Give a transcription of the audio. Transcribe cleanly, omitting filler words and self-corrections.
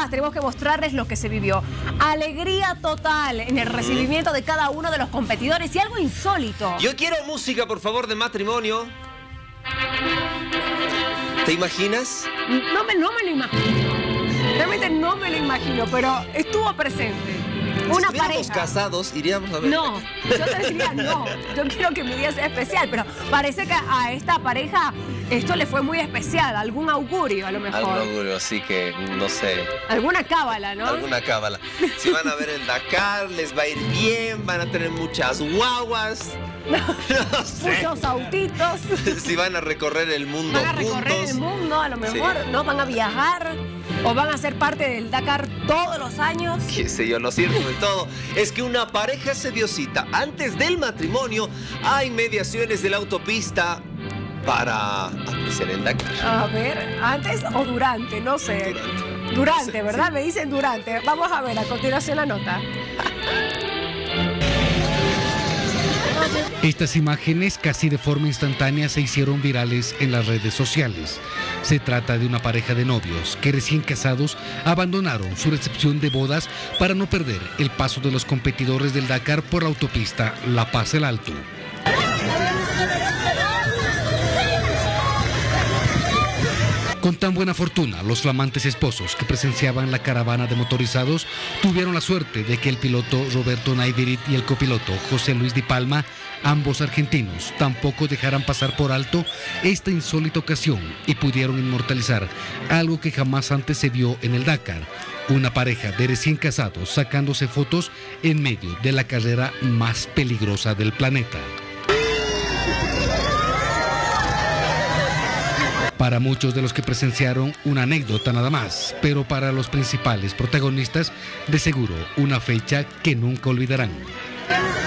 más, tenemos que mostrarles lo que se vivió. Alegría total en el recibimiento de cada uno de los competidores y algo insólito. Yo quiero música, por favor, de matrimonio. ¿Te imaginas? No me lo imagino. Realmente no me lo imagino, pero estuvo presente. Una Si pareja. casados, iríamos a ver. No, yo te diría no. Yo quiero que mi día sea especial, pero parece que a esta pareja esto le fue muy especial. Algún augurio, a lo mejor. Algún augurio, así que, no sé. Alguna cábala, ¿no? Alguna cábala. Si van a ver el Dakar, les va a ir bien, van a tener muchas guaguas. No sé. Muchos autitos. Si van a recorrer el mundo Van a recorrer juntos. el mundo, a lo mejor, Sí. ¿no? Van a viajar o van a ser parte del Dakar todos los años. Qué sé yo, lo cierto de todo es que una pareja se dio cita antes del matrimonio a inmediaciones de la autopista para apreciar el Dakar. A ver, antes o durante, no sé. Durante, Sí, ¿verdad? sí. Me dicen durante. Vamos a ver a continuación la nota. Estas imágenes casi de forma instantánea se hicieron virales en las redes sociales. Se trata de una pareja de novios que recién casados abandonaron su recepción de bodas para no perder el paso de los competidores del Dakar por la autopista La Paz-El Alto. Con tan buena fortuna, los flamantes esposos que presenciaban la caravana de motorizados tuvieron la suerte de que el piloto Roberto Naiverit y el copiloto José Luis Di Palma, ambos argentinos, tampoco dejaran pasar por alto esta insólita ocasión y pudieron inmortalizar algo que jamás antes se vio en el Dakar. Una pareja de recién casados sacándose fotos en medio de la carrera más peligrosa del planeta. Para muchos de los que presenciaron, una anécdota nada más, pero para los principales protagonistas, de seguro, una fecha que nunca olvidarán.